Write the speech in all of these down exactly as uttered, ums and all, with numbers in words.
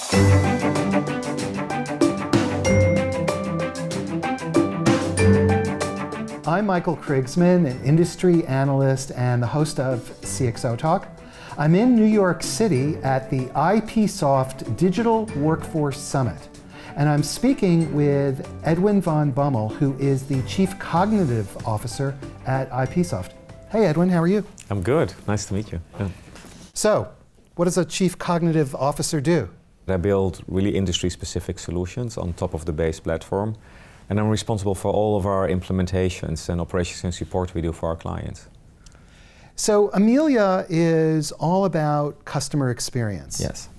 I'm Michael Krigsman, an industry analyst and the host of CXOTALK. I'm in New York City at the IPsoft Digital Workforce Summit, and I'm speaking with Edwin Van Bommel, who is the Chief Cognitive Officer at IPsoft. Hey Edwin, how are you? I'm good. Nice to meet you. Yeah. So, what does a Chief Cognitive Officer do? I build really industry-specific solutions on top of the base platform, and I'm responsible for all of our implementations and operations and support we do for our clients. So Amelia is all about customer experience. Yes.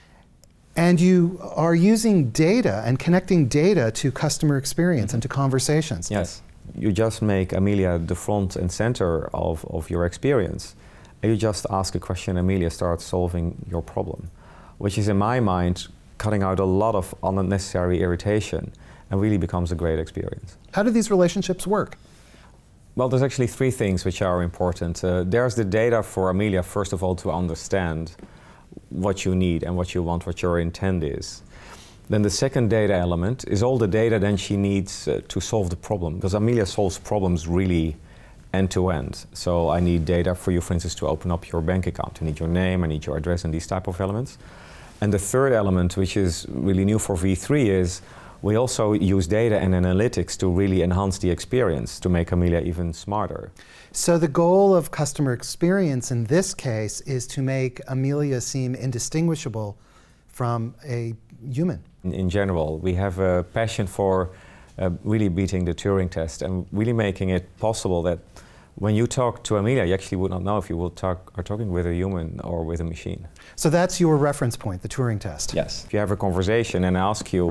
And you are using data and connecting data to customer experience and to conversations. Yes. You just make Amelia the front and center of, of your experience. And you just ask a question, Amelia starts solving your problem, which is, in my mind, cutting out a lot of unnecessary irritation and really becomes a great experience. How do these relationships work? Well, there's actually three things which are important. Uh, there's the data for Amelia, first of all, to understand what you need and what you want, what your intent is. Then the second data element is all the data then she needs uh, to solve the problem, because Amelia solves problems really end to end. So I need data for you, for instance, to open up your bank account. I need your name, I need your address, and these type of elements. And the third element, which is really new for V three, is we also use data and analytics to really enhance the experience, to make Amelia even smarter. So the goal of customer experience in this case is to make Amelia seem indistinguishable from a human. In, in general, we have a passion for uh, really beating the Turing test and really making it possible that when you talk to Amelia, you actually would not know if you will talk, are talking with a human or with a machine. So that's your reference point, the Turing test? Yes. If you have a conversation and I ask you,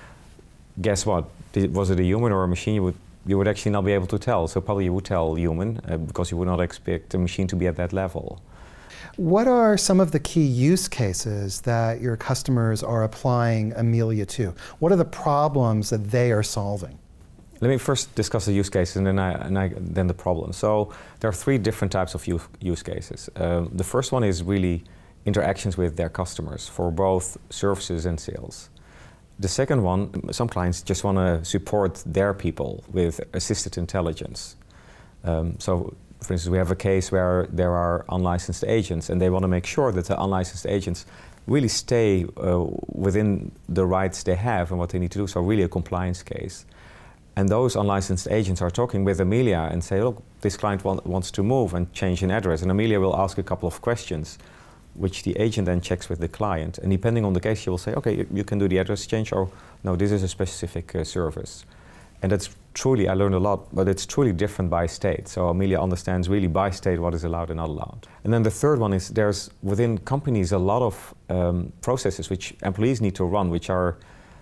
guess what? Did, was it a human or a machine? You would, you would actually not be able to tell. So probably you would tell human uh, because you would not expect a machine to be at that level. What are some of the key use cases that your customers are applying Amelia to? What are the problems that they are solving? Let me first discuss the use cases and then, I, and I, then the problem. So there are three different types of use, use cases. Uh, the first one is really interactions with their customers for both services and sales. The second one, some clients just want to support their people with assisted intelligence. Um, so, for instance, we have a case where there are unlicensed agents and they want to make sure that the unlicensed agents really stay uh, within the rights they have and what they need to do, so really a compliance case. And those unlicensed agents are talking with Amelia and say, look, this client want, wants to move and change an address, and Amelia will ask a couple of questions which the agent then checks with the client. And depending on the case, she will say, okay, you, you can do the address change, or no, this is a specific uh, service. And that's truly, I learned a lot, but it's truly different by state. So Amelia understands really by state what is allowed and not allowed. And then the third one is there's within companies a lot of um, processes which employees need to run, which are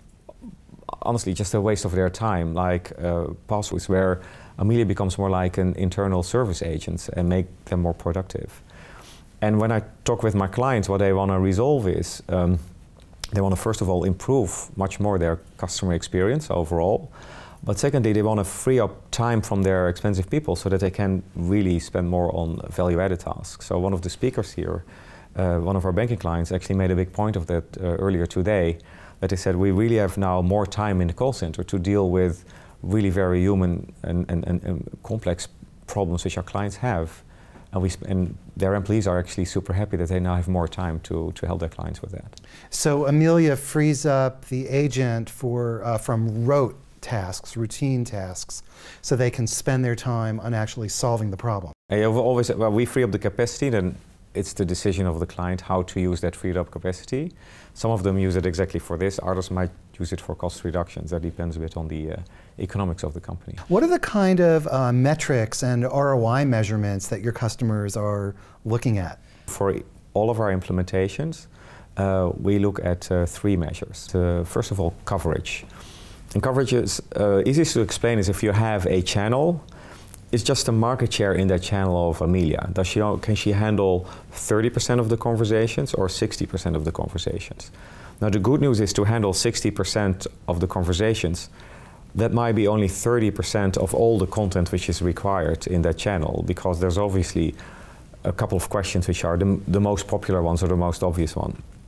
honestly just a waste of their time, like uh, passwords, where Amelia becomes more like an internal service agent and make them more productive. And when I talk with my clients, what they want to resolve is um, they want to first of all improve much more their customer experience overall. But secondly, they want to free up time from their expensive people so that they can really spend more on value-added tasks. So one of the speakers here, uh, one of our banking clients, actually made a big point of that uh, earlier today, that they said we really have now more time in the call center to deal with really very human and, and, and, and complex problems which our clients have. And, we sp and their employees are actually super happy that they now have more time to, to help their clients with that. So Amelia frees up the agent for, uh, from rote tasks, routine tasks, so they can spend their time on actually solving the problem. And always, well, we free up the capacity, then it's the decision of the client how to use that freed up capacity. Some of them use it exactly for this, others might use it for cost reductions. That depends a bit on the uh, economics of the company. What are the kind of uh, metrics and R O I measurements that your customers are looking at? For all of our implementations, uh, we look at uh, three measures. Uh, first of all, coverage. And coverage is uh, easiest to explain is if you have a channel, it's just a market share in that channel of Amelia. Does she, can she handle thirty percent of the conversations or sixty percent of the conversations? Now the good news is to handle sixty percent of the conversations, that might be only thirty percent of all the content which is required in that channel, because there's obviously a couple of questions which are the, the most popular ones or the most obvious one.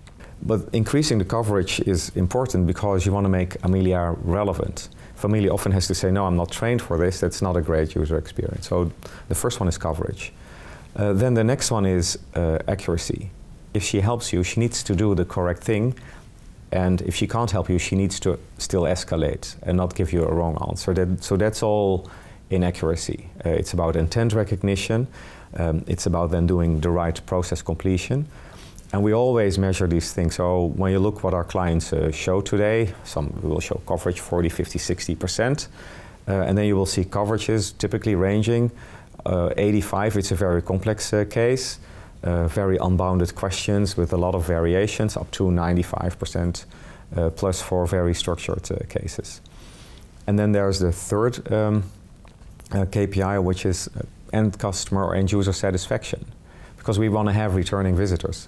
but increasing the coverage is important because you want to make Amelia relevant. If Amelia often has to say, no, I'm not trained for this, that's not a great user experience. So the first one is coverage. Uh, then the next one is uh, accuracy. If she helps you, she needs to do the correct thing. And if she can't help you, she needs to still escalate and not give you a wrong answer. That, so that's all in accuracy. Uh, it's about intent recognition. Um, it's about then doing the right process completion. And we always measure these things. So when you look what our clients uh, show today, some will show coverage forty, fifty, sixty percent. Uh, and then you will see coverages typically ranging uh, eighty-five, it's a very complex uh, case. Uh, very unbounded questions with a lot of variations, up to ninety-five percent uh, plus for very structured uh, cases. And then there's the third um, uh, K P I, which is uh, end customer or end user satisfaction, because we want to have returning visitors.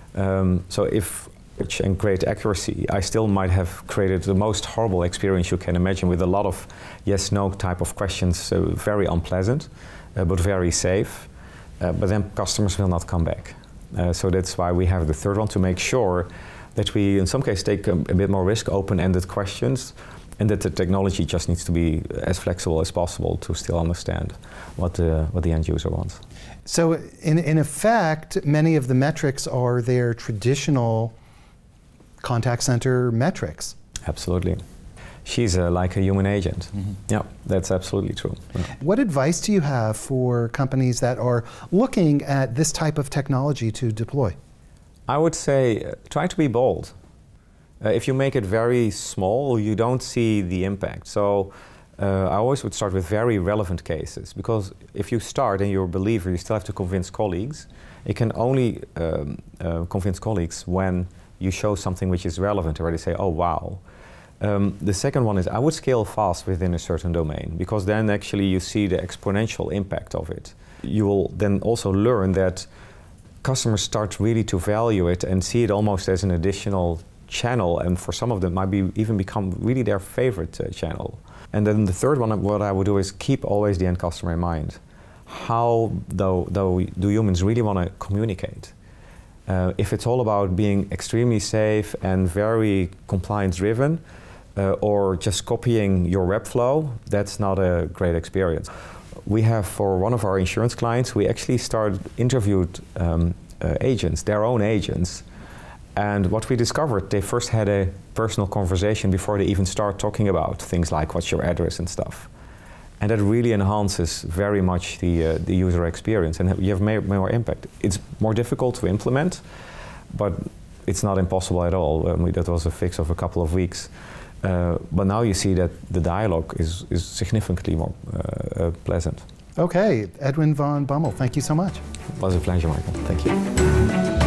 Um, so if and great accuracy, I still might have created the most horrible experience you can imagine with a lot of yes-no type of questions, uh, very unpleasant, uh, but very safe. Uh, but then customers will not come back. Uh, so that's why we have the third one, to make sure that we, in some cases, take a, a bit more risk, open-ended questions, and that the technology just needs to be as flexible as possible to still understand what the, what the end user wants. So in, in effect, many of the metrics are their traditional contact center metrics. Absolutely. She's uh, like a human agent. Mm-hmm. Yeah, that's absolutely true. Yeah. What advice do you have for companies that are looking at this type of technology to deploy? I would say uh, try to be bold. Uh, if you make it very small, you don't see the impact. So uh, I always would start with very relevant cases, because if you start and you're a believer, you still have to convince colleagues. You can only um, uh, convince colleagues when you show something which is relevant, where they say, oh wow. Um, the second one is I would scale fast within a certain domain, because then actually you see the exponential impact of it. You will then also learn that customers start really to value it and see it almost as an additional channel, and for some of them might be even become really their favorite uh, channel. And then the third one, what I would do is keep always the end customer in mind. How though, though do humans really want to communicate? Uh, if it's all about being extremely safe and very compliance driven, Uh, or just copying your web flow, that's not a great experience. We have, for one of our insurance clients, we actually started interviewed um, uh, agents, their own agents. And what we discovered, they first had a personal conversation before they even start talking about things like what's your address and stuff. And that really enhances very much the, uh, the user experience, and you have more, more impact. It's more difficult to implement, but it's not impossible at all. Um, that was a fix of a couple of weeks. Uh, but now you see that the dialogue is, is significantly more uh, uh, pleasant. Okay, Edwin Van Bommel, thank you so much. It was a pleasure, Michael. Thank you.